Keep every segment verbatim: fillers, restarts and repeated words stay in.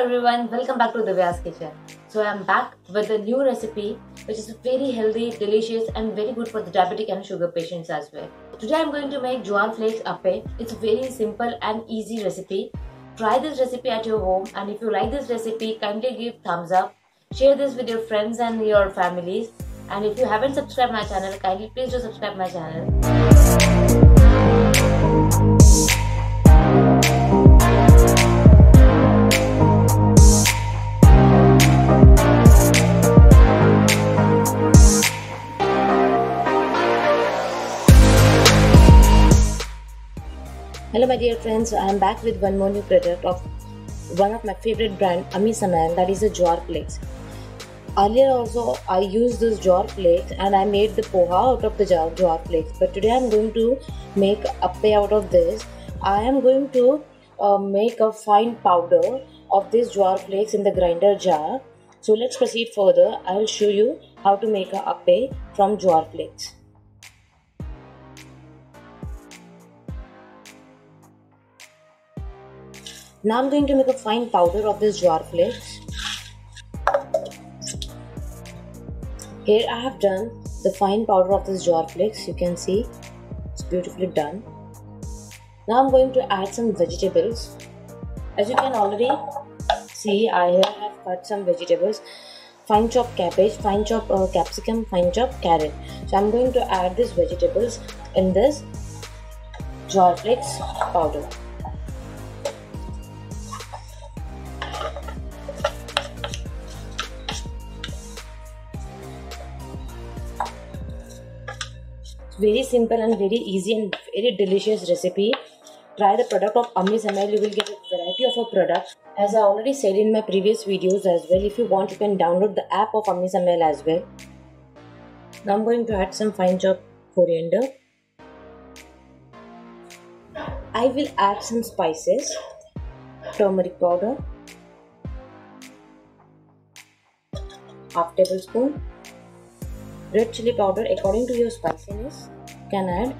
everyone, welcome back to Divya's Kitchen. So I am back with a new recipe which is very healthy, delicious and very good for the diabetic and sugar patients as well. Today I am going to make jowar flakes appe. It's a very simple and easy recipe. Try this recipe at your home, and if you like this recipe, kindly give thumbs up. Share this with your friends and your families. And if you haven't subscribed my channel, kindly please do subscribe my channel. Hello my dear friends, I am back with one more new product of one of my favorite brand, Ami Samel, that is the jowar flakes. Earlier also I used this jowar flakes and I made the poha out of the jowar flakes, but today I am going to make appe out of this. I am going to uh, make a fine powder of this jowar flakes in the grinder jar. So let's proceed further. I will show you how to make a appe from jowar flakes. Now I'm going to make a fine powder of this jowar flakes. Here I have done the fine powder of this jowar flakes. You can see it's beautifully done. Now I'm going to add some vegetables. As you can already see, I here have cut some vegetables. Fine chopped cabbage, fine chopped uh, capsicum, fine chopped carrot. So I'm going to add these vegetables in this jowar flakes powder. Very simple and very easy and very delicious recipe. Try the product of Ami Samel. You will get a variety of a product. As I already said in my previous videos as well, if you want you can download the app of Ami Samel as well. Now I'm going to add some fine chopped coriander. I will add some spices. Turmeric powder, half tablespoon. Red chili powder according to your spiciness. You can add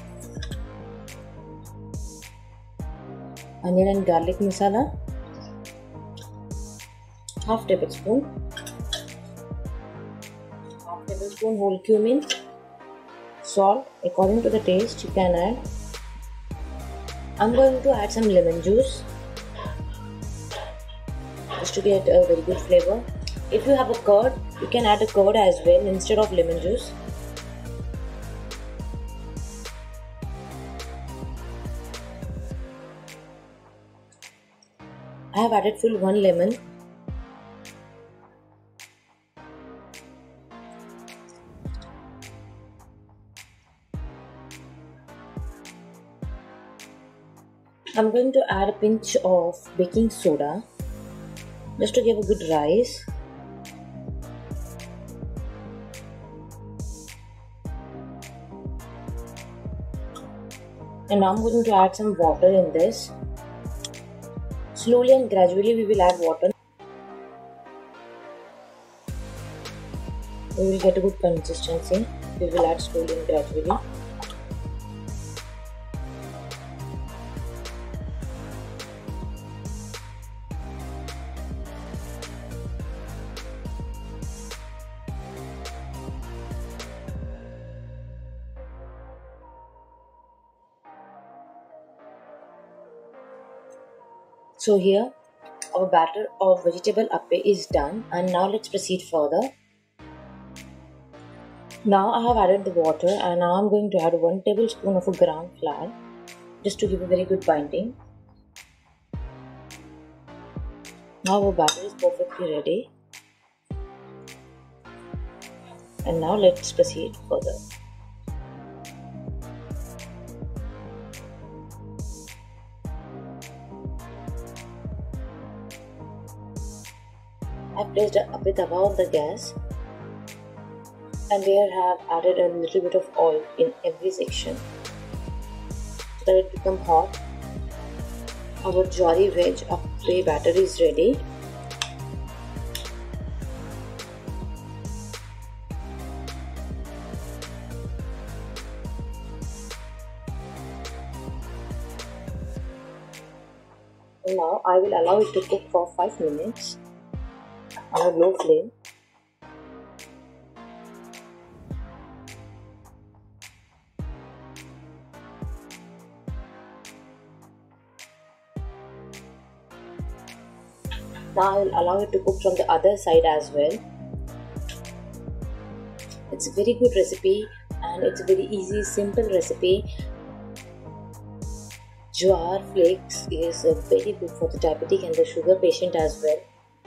onion and garlic masala, half tablespoon. Half tablespoon whole cumin. Salt according to the taste you can add. I'm going to add some lemon juice just to get a very good flavor. If you have a curd, you can add a curd as well instead of lemon juice. I have added full one lemon. I'm going to add a pinch of baking soda just to give a good rise. And now I'm going to add some water in this. Slowly and gradually we will add water. We will get a good consistency. We will add slowly and gradually. So here our batter of vegetable appe is done, and now let's proceed further. Now I have added the water, and now I'm going to add one tablespoon of a gram flour just to give a very good binding. Now our batter is perfectly ready, and now let's proceed further. I placed a appe tawa on the gas, and there have added a little bit of oil in every section so that it become hot. Our jowari veg appe batter is ready. Now I will allow it to cook for five minutes on a low flame. Now I will allow it to cook from the other side as well. It's a very good recipe and it's a very easy, simple recipe. Jowar flakes is very good for the diabetic and the sugar patient as well.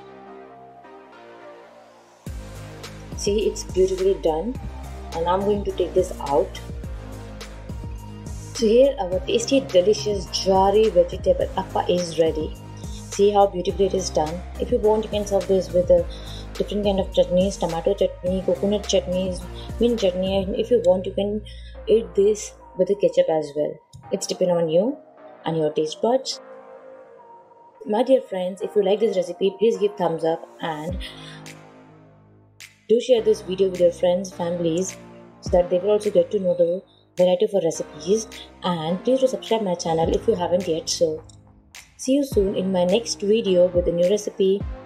See, it's beautifully done, and I'm going to take this out. So here our tasty, delicious, jowari vegetable appa is ready. See how beautifully it is done. If you want, you can serve this with a different kind of chutneys, tomato chutney, coconut chutneys, mint chutney, and if you want, you can eat this with the ketchup as well. It's depending on you and your taste buds. My dear friends, if you like this recipe, please give thumbs up and do share this video with your friends, families, so that they will also get to know the variety of recipes. And please do subscribe my channel if you haven't yet. So see you soon in my next video with a new recipe.